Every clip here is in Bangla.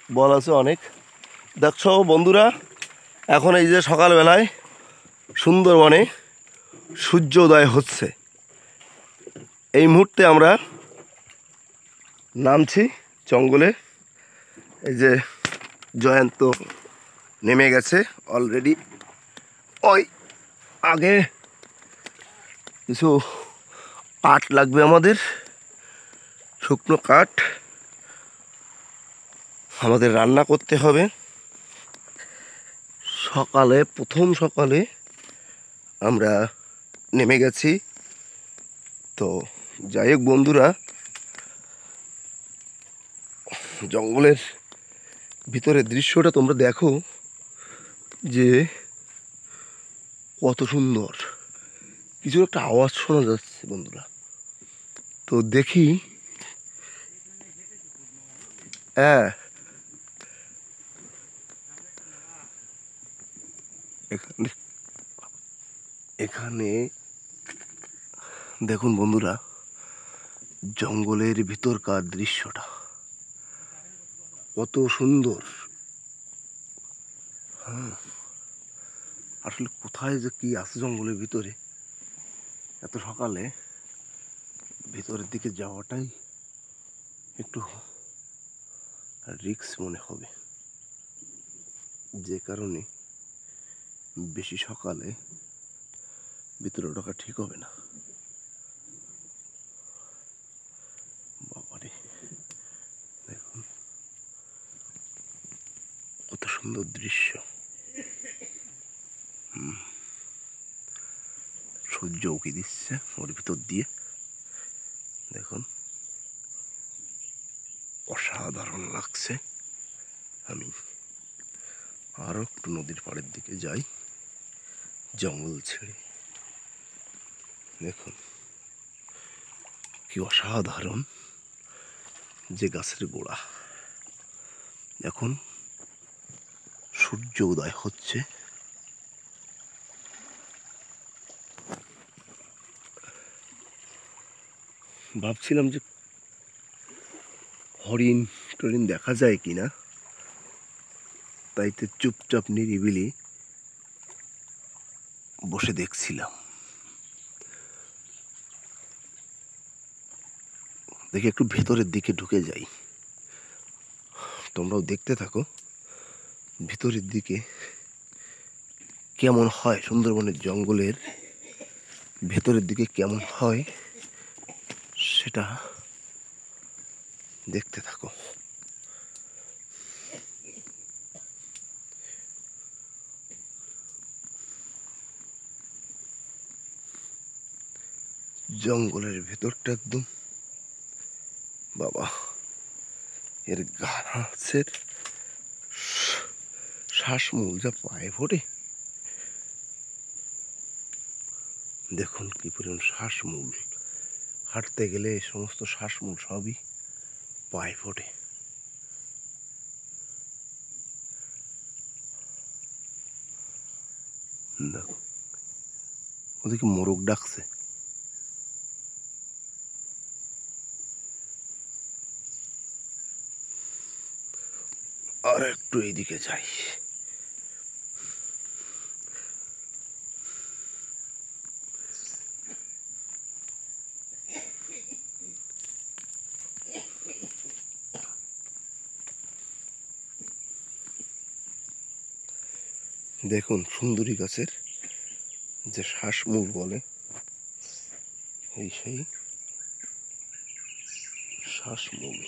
বল আছে অনেক। দেখছো বন্ধুরা, এখন এই যে সকালবেলায় সুন্দরবনে সূর্য উদয় হচ্ছে। এই মুহূর্তে আমরা নামছি জঙ্গলে। এই যে জয়ন্ত নেমে গেছে অলরেডি। ওই আগে কিছু কাঠ লাগবে আমাদের, শুকনো কাঠ আমাদের রান্না করতে হবে। প্রথম সকালে আমরা নেমে গেছি। তো যাই হোক বন্ধুরা, জঙ্গলের ভিতরের দৃশ্যটা তোমরা দেখো যে কত সুন্দর। কিছু একটা আওয়াজ শোনা যাচ্ছে বন্ধুরা, তো দেখি। হ্যাঁ, এখানে এখানে দেখুন বন্ধুরা, জঙ্গলের ভিতরকার দৃশ্যটা কত সুন্দর। হ্যাঁ, আসলে কোথায় যে কি আছে জঙ্গলের ভিতরে, এত সকালে ভিতরের দিকে যাওয়াটাই একটু রিস্ক মনে হবে, যে কারণে বেশি সকালে ভিতরে ঢোকা ঠিক হবে না। বাবারে, দেখুন কত সুন্দর দৃশ্য। সূর্য উঁকি দিচ্ছে ওর ভিতর দিয়ে, দেখুন অসাধারণ লাগছে। আমি আরো একটু নদীর পাড়ের দিকে যাই, জঙ্গল ছেড়ে। দেখুন কি অসাধারণ যে গাছের গোড়া। এখন সূর্য উদয় হচ্ছে। ভাবছিলাম যে হরিণ টরিণ দেখা যায় কিনা, তাইতে চুপচাপ নিরিবিলি বসে দেখছিলাম। দেখি একটু ভেতরের দিকে ঢুকে যাই, তোমরাও দেখতে থাকো ভিতরের দিকে কেমন হয়। সুন্দরবনের জঙ্গলের ভেতরের দিকে কেমন হয় সেটা দেখতে থাকো। জঙ্গলের ভেতরটা একদম বাবা, এর গাছের শ্বাসমূল যা পায়ে ফোটে। দেখুন কি পরিমাণ শ্বাসমূল, হাঁটতে গেলে এই সমস্ত শ্বাসমূল সবই পায়ে ফোটে। দেখো ওদিকে মোরগ ডাকছে। আর একটু এইদিকে যাই। দেখুন সুন্দরী গাছের যে শ্বাসমূল বলে, এই সেই শ্বাসমূল।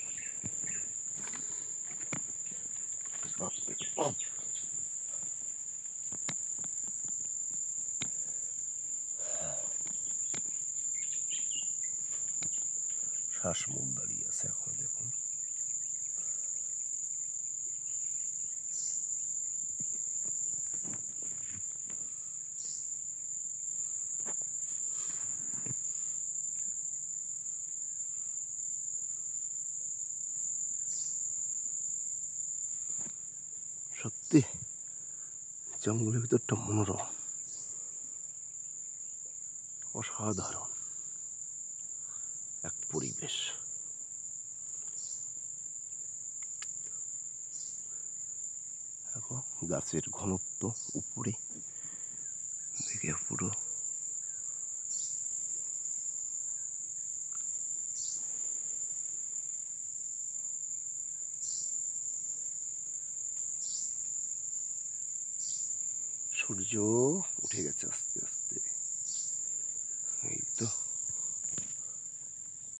শ্বাসমূল দাঁড়িয়ে আছে এখন, দেখুন। সত্যি জঙ্গলের ভিতরটা মনোরম, অসাধারণ এক পরিবেশ। দেখো গাছের ঘনত্ব উপরে দেখে পুরো সূর্য উঠে গেছে আস্তে আস্তে।